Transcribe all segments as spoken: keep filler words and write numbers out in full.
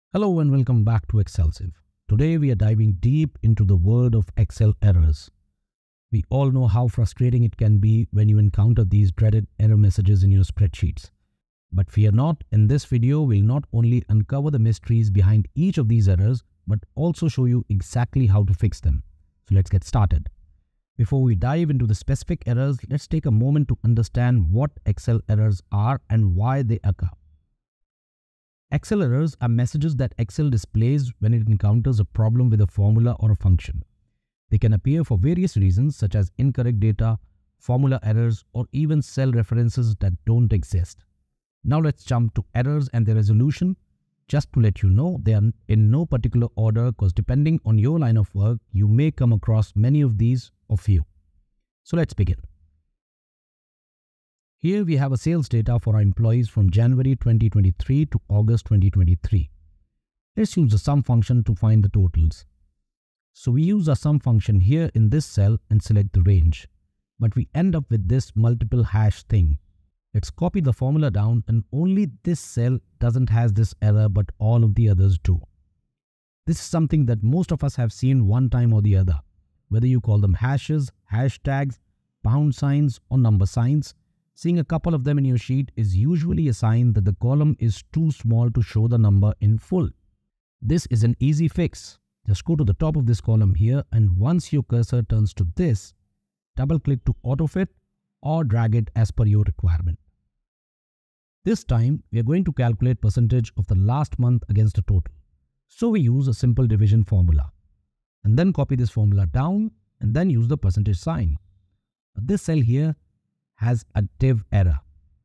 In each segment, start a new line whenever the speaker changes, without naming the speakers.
Hello and welcome back to Excelsive. Today we are diving deep into the world of Excel errors. We all know how frustrating it can be when you encounter these dreaded error messages in your spreadsheets. But fear not, in this video we'll not only uncover the mysteries behind each of these errors, but also show you exactly how to fix them. So let's get started. Before we dive into the specific errors, let's take a moment to understand what Excel errors are and why they occur. Excel errors are messages that Excel displays when it encounters a problem with a formula or a function. They can appear for various reasons such as incorrect data, formula errors, or even cell references that don't exist. Now let's jump to errors and their resolution. Just to let you know, they are in no particular order because depending on your line of work, you may come across many of these or few. So let's begin. Here we have a sales data for our employees from January twenty twenty-three to August twenty twenty-three. Let's use the sum function to find the totals. So we use our sum function here in this cell and select the range. But we end up with this multiple hash thing. Let's copy the formula down, and only this cell doesn't have this error but all of the others do. This is something that most of us have seen one time or the other. Whether you call them hashes, hashtags, pound signs or number signs, seeing a couple of them in your sheet is usually a sign that the column is too small to show the number in full. This is an easy fix. Just go to the top of this column here, and once your cursor turns to this, double click to autofit or drag it as per your requirement. This time we are going to calculate percentage of the last month against a total. So we use a simple division formula and then copy this formula down and then use the percentage sign. But this cell here has a div error.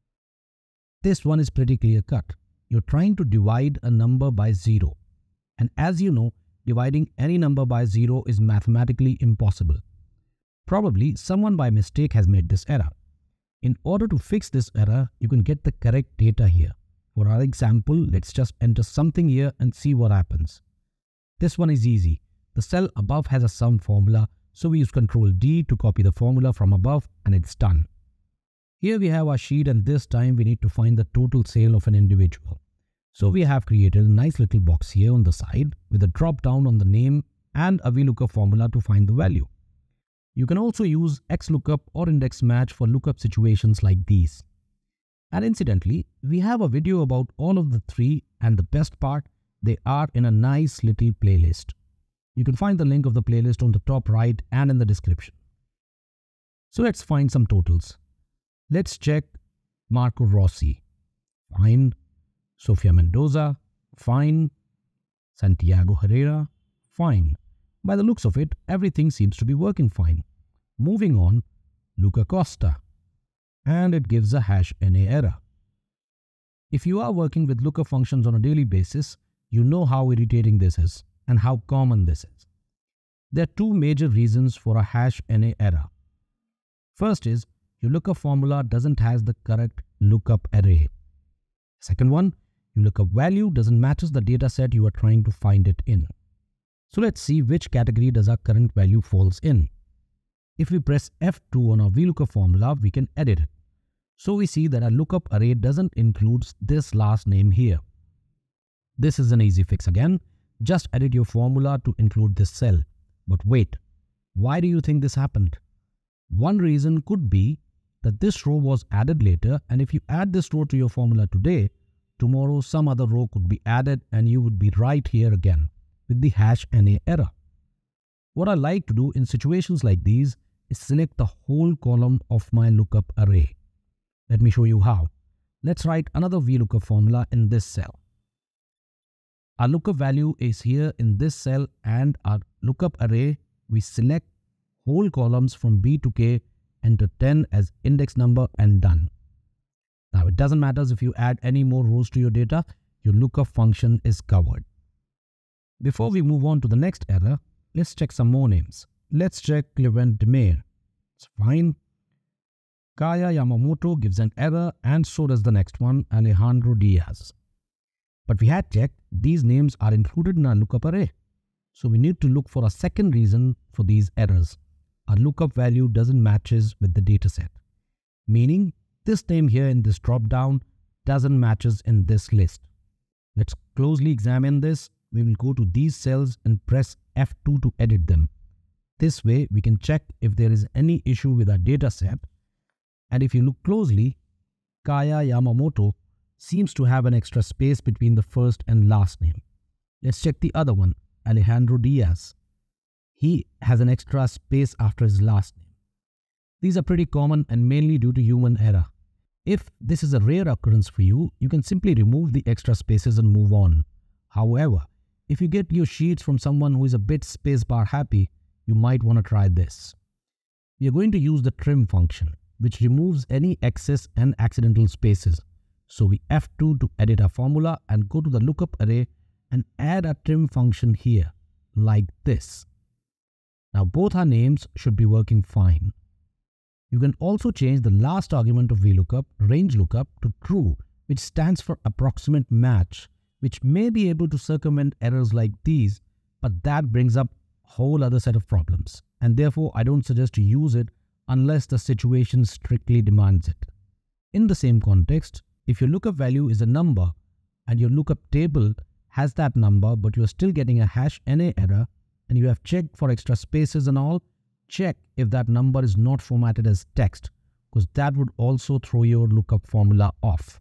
This one is pretty clear cut. You're trying to divide a number by zero. And as you know, dividing any number by zero is mathematically impossible. Probably someone by mistake has made this error. In order to fix this error, you can get the correct data here. For our example, let's just enter something here and see what happens. This one is easy. The cell above has a sum formula, so we use control D to copy the formula from above and it's done. Here we have our sheet, and this time we need to find the total sale of an individual. So we have created a nice little box here on the side with a drop down on the name and a V lookup formula to find the value. You can also use X lookup or index match for lookup situations like these. And incidentally, we have a video about all of the three, and the best part, they are in a nice little playlist. You can find the link of the playlist on the top right and in the description. So let's find some totals. Let's check Marco Rossi, fine. Sofia Mendoza, fine. Santiago Herrera, fine. By the looks of it, everything seems to be working fine. Moving on, Luca Costa, and it gives a hash N A error. If you are working with lookup functions on a daily basis, you know how irritating this is and how common this is. There are two major reasons for a hash N A error. First is, your lookup formula doesn't have the correct lookup array. Second one, your lookup value doesn't match the data set you are trying to find it in. So let's see which category does our current value falls in. If we press F two on our V lookup formula, we can edit it. So we see that our lookup array doesn't include this last name here. This is an easy fix again. Just edit your formula to include this cell. But wait, why do you think this happened? One reason could be that this row was added later, and if you add this row to your formula today, tomorrow some other row could be added and you would be right here again with the hash N A error. What I like to do in situations like these is select the whole column of my lookup array. Let me show you how. Let's write another V lookup formula in this cell. Our lookup value is here in this cell, and our lookup array, we select whole columns from B to K, enter ten as index number and done. Now it doesn't matter if you add any more rows to your data, your lookup function is covered. Before we move on to the next error, let's check some more names. Let's check Clement Demare. It's fine. Kaya Yamamoto gives an error, and so does the next one, Alejandro Diaz. But we had checked these names are included in our lookup array. So we need to look for a second reason for these errors. Our lookup value doesn't matches with the dataset, meaning this name here in this drop down doesn't matches in this list. Let's closely examine this. We will go to these cells and press F two to edit them. This way, we can check if there is any issue with our data set. And if you look closely, Kaya Yamamoto seems to have an extra space between the first and last name. Let's check the other one, Alejandro Diaz. He has an extra space after his last name. These are pretty common and mainly due to human error. If this is a rare occurrence for you, you can simply remove the extra spaces and move on. However, if you get your sheets from someone who is a bit spacebar happy, you might want to try this. We are going to use the trim function, which removes any excess and accidental spaces. So we F two to edit our formula and go to the lookup array and add a trim function here, like this. Now both our names should be working fine. You can also change the last argument of VLOOKUP, range lookup, to true, which stands for approximate match, which may be able to circumvent errors like these, but that brings up a whole other set of problems, and therefore I don't suggest to use it unless the situation strictly demands it. In the same context, if your lookup value is a number and your lookup table has that number but you are still getting a hash N A error and you have checked for extra spaces and all, check if that number is not formatted as text, because that would also throw your lookup formula off.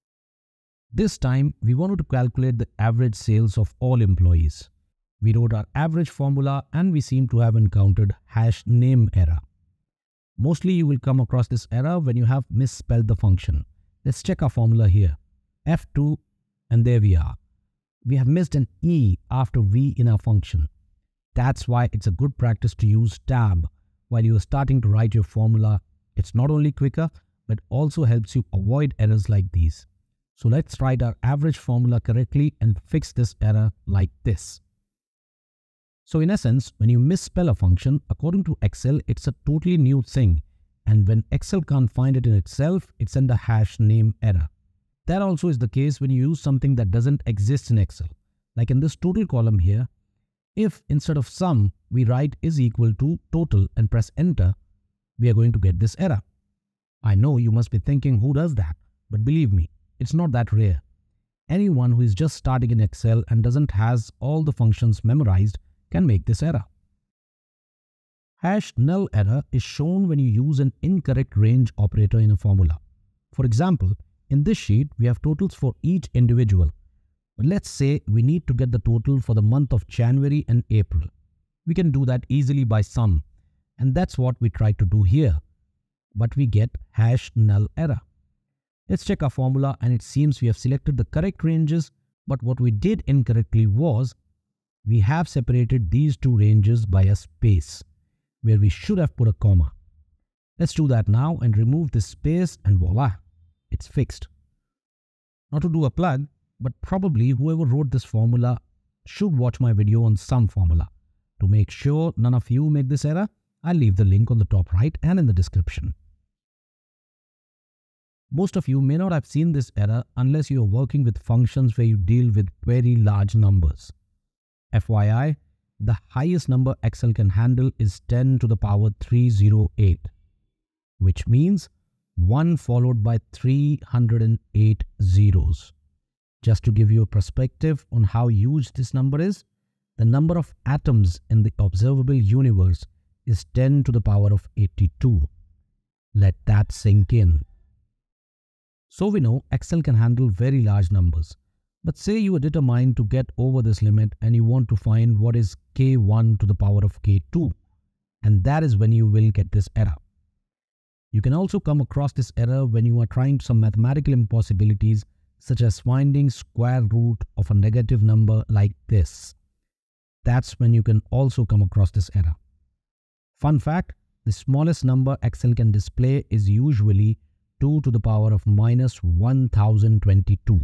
This time we wanted to calculate the average sales of all employees. We wrote our average formula and we seem to have encountered hash name error. Mostly you will come across this error when you have misspelled the function. Let's check our formula here. F two, and there we are. We have missed an E after V in our function. That's why it's a good practice to use tab while you are starting to write your formula. It's not only quicker, but also helps you avoid errors like these. So let's write our average formula correctly and fix this error like this. So in essence, when you misspell a function, according to Excel, it's a totally new thing. And when Excel can't find it in itself, it sends a hash name error. That also is the case when you use something that doesn't exist in Excel. Like in this total column here, if instead of sum, we write is equal to total and press enter, we are going to get this error. I know you must be thinking, who does that? But believe me, it's not that rare. Anyone who is just starting in Excel and doesn't has all the functions memorized can make this error. Hash null error is shown when you use an incorrect range operator in a formula. For example, in this sheet, we have totals for each individual. But let's say we need to get the total for the month of January and April. We can do that easily by sum. And that's what we try to do here. But we get hash null error. Let's check our formula and it seems we have selected the correct ranges, but what we did incorrectly was we have separated these two ranges by a space where we should have put a comma. Let's do that now and remove this space and voila, it's fixed. Not to do a plug, but probably whoever wrote this formula should watch my video on sum formula. To make sure none of you make this error, I'll leave the link on the top right and in the description. Most of you may not have seen this error unless you are working with functions where you deal with very large numbers. F Y I, the highest number Excel can handle is ten to the power three hundred eight, which means one followed by three hundred eight zeros. Just to give you a perspective on how huge this number is, the number of atoms in the observable universe is ten to the power of eighty-two. Let that sink in. So we know Excel can handle very large numbers. But say you are determined to get over this limit and you want to find what is k one to the power of k two. And that is when you will get this error. You can also come across this error when you are trying some mathematical impossibilities, such as finding square root of a negative number like this. That's when you can also come across this error. Fun fact, the smallest number Excel can display is usually two to the power of minus one thousand twenty-two.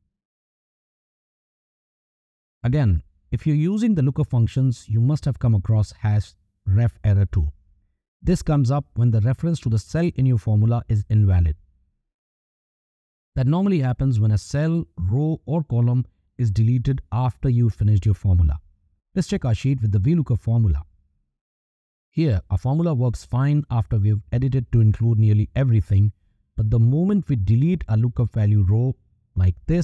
Again, if you're using the lookup functions, you must have come across hash ref error too. This comes up when the reference to the cell in your formula is invalid. That normally happens when a cell, row or column is deleted after you finished your formula. Let's check our sheet with the VLOOKUP formula. Here, our formula works fine after we've edited to include nearly everything, but the moment we delete a lookup value row like this,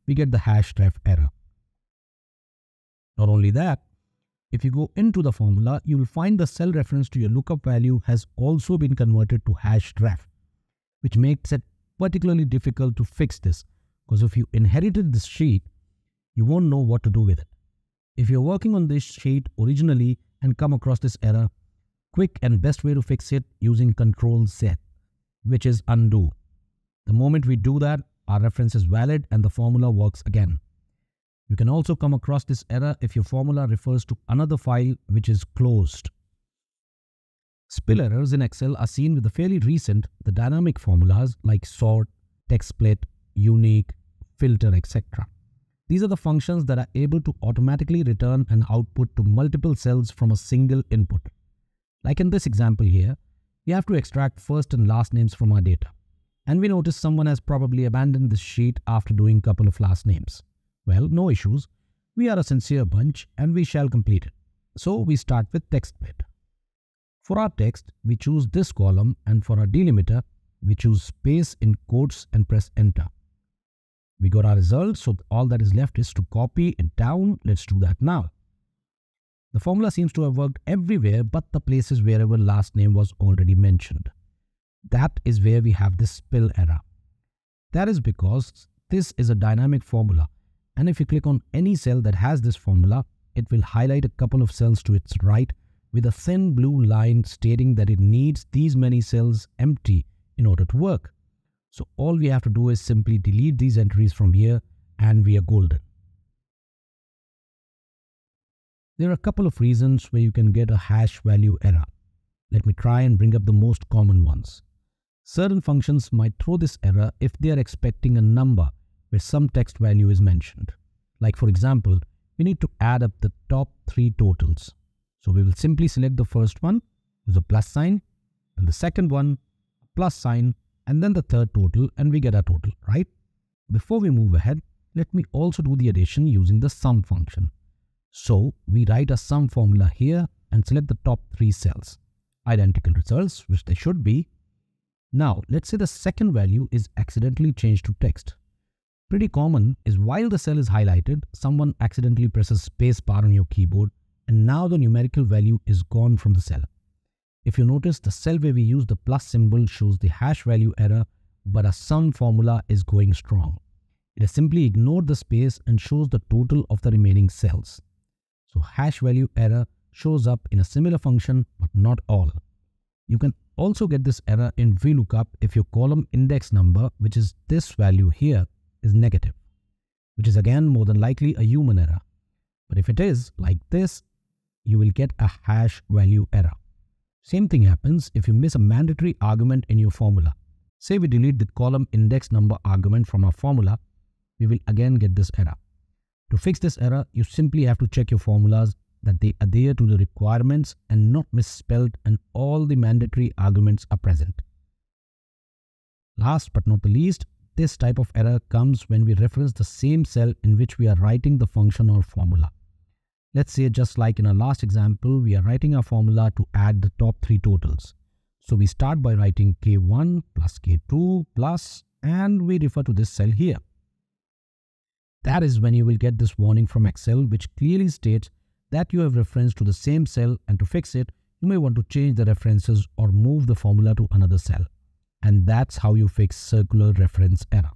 we get the hash ref error. Not only that, if you go into the formula, you will find the cell reference to your lookup value has also been converted to hash ref, which makes it particularly difficult to fix this, because if you inherited this sheet, you won't know what to do with it. If you're working on this sheet originally and come across this error, quick and best way to fix it using control Z, which is undo. The moment we do that, our reference is valid and the formula works again. You can also come across this error if your formula refers to another file which is closed. Spill errors in Excel are seen with the fairly recent, the dynamic formulas like sort, text split, unique, filter, et cetera. These are the functions that are able to automatically return an output to multiple cells from a single input. Like in this example here, we have to extract first and last names from our data. And we notice someone has probably abandoned this sheet after doing a couple of last names. Well, no issues. We are a sincere bunch and we shall complete it. So we start with text split. For our text, we choose this column, and for our delimiter, we choose space in quotes and press enter. We got our results, so all that is left is to copy it down. Let's do that now. The formula seems to have worked everywhere but the places wherever last name was already mentioned. That is where we have this spill error. That is because this is a dynamic formula, and if you click on any cell that has this formula, it will highlight a couple of cells to its right with a thin blue line stating that it needs these many cells empty in order to work. So all we have to do is simply delete these entries from here and we are golden. There are a couple of reasons where you can get a hash value error. Let me try and bring up the most common ones. Certain functions might throw this error if they are expecting a number where some text value is mentioned. Like for example, we need to add up the top three totals. So we will simply select the first one, with a plus sign, and the second one, a plus sign, and then the third total, and we get our total, right? Before we move ahead, let me also do the addition using the sum function. So we write a sum formula here and select the top three cells. Identical results, which they should be. Now, let's say the second value is accidentally changed to text. Pretty common is while the cell is highlighted, someone accidentally presses space bar on your keyboard and now the numerical value is gone from the cell. If you notice, the cell where we use the plus symbol shows the hash value error, but a sum formula is going strong. It has simply ignored the space and shows the total of the remaining cells. So hash value error shows up in a similar function, but not all. You can also get this error in V lookup if your column index number, which is this value here, is negative, which is again more than likely a human error. But if it is like this, you will get a hash value error. Same thing happens if you miss a mandatory argument in your formula. Say we delete the column index number argument from our formula, we will again get this error. To fix this error, you simply have to check your formulas that they adhere to the requirements and not misspelled and all the mandatory arguments are present. Last but not the least, this type of error comes when we reference the same cell in which we are writing the function or formula. Let's say just like in our last example, we are writing our formula to add the top three totals. So we start by writing K one plus K two plus, and we refer to this cell here. That is when you will get this warning from Excel which clearly states that you have referenced to the same cell, and to fix it, you may want to change the references or move the formula to another cell. And that's how you fix circular reference error.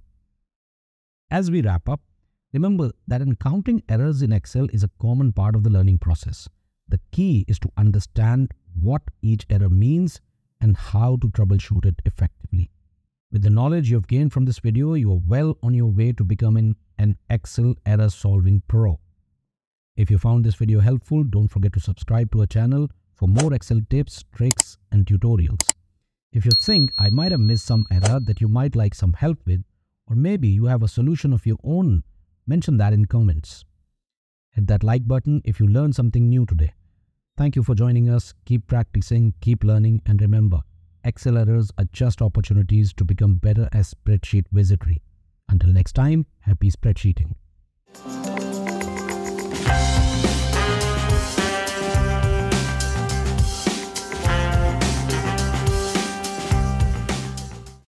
As we wrap up, remember that encountering errors in Excel is a common part of the learning process. The key is to understand what each error means and how to troubleshoot it effectively. With the knowledge you have gained from this video, you are well on your way to becoming an Excel error solving pro. If you found this video helpful, don't forget to subscribe to our channel for more Excel tips, tricks, and tutorials. If you think I might have missed some error that you might like some help with, or maybe you have a solution of your own, mention that in comments. Hit that like button if you learned something new today. Thank you for joining us. Keep practicing, keep learning, and remember, Excel errors are just opportunities to become better as spreadsheet wizardry. Until next time, happy spreadsheeting.